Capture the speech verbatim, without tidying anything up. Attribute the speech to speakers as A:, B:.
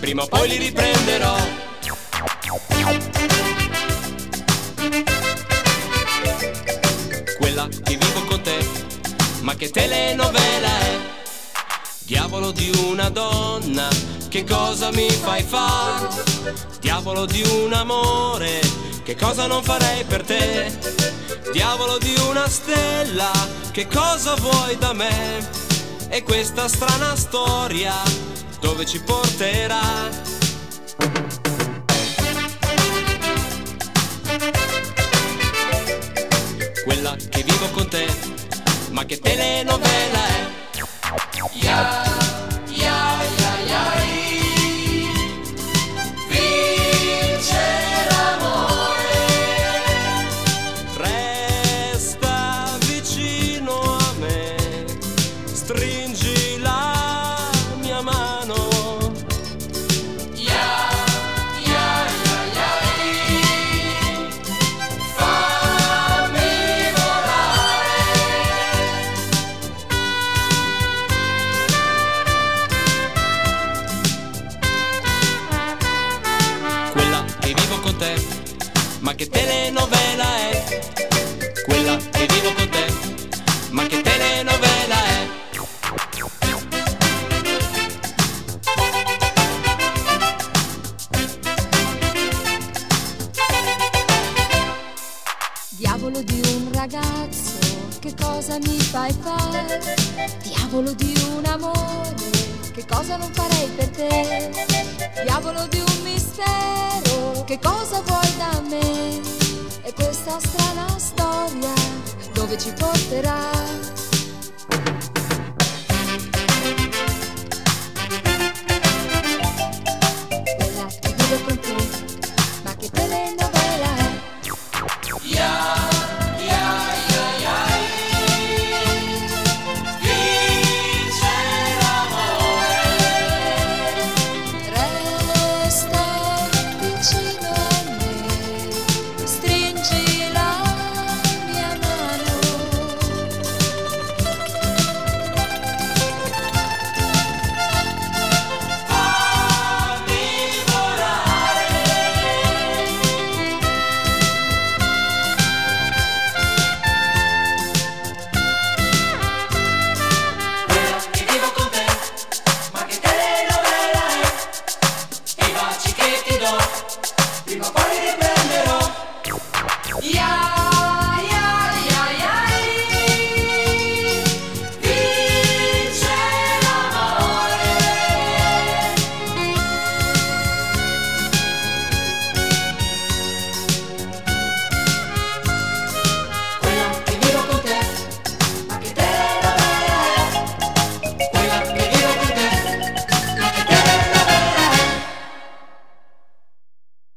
A: prima o poi li riprenderò. Quella che vivo con te, ma che telenovela è? Diavolo di una donna, che cosa mi fai fare? Diavolo di un amore, che cosa non farei per te? Diavolo di una stella, che cosa vuoi da me? E questa strana storia dove ci porterà? Quella che vivo con te, ma che telenovela è? Ya, ya, ya, ya, vince l'amore, resta vicino a me, stringi la mia mano. Ya, ya, ya, ya, fammi volare. Quella che vivo con te, ma che telenovela è? Quella che vivo con te, ma che telenovela è?
B: Diavolo di un ragazzo, che cosa mi fai fare? Diavolo di un amore, che cosa non farei per te? Diavolo di un mistero, che cosa vuoi da me? E questa strana storia dove ci porterà?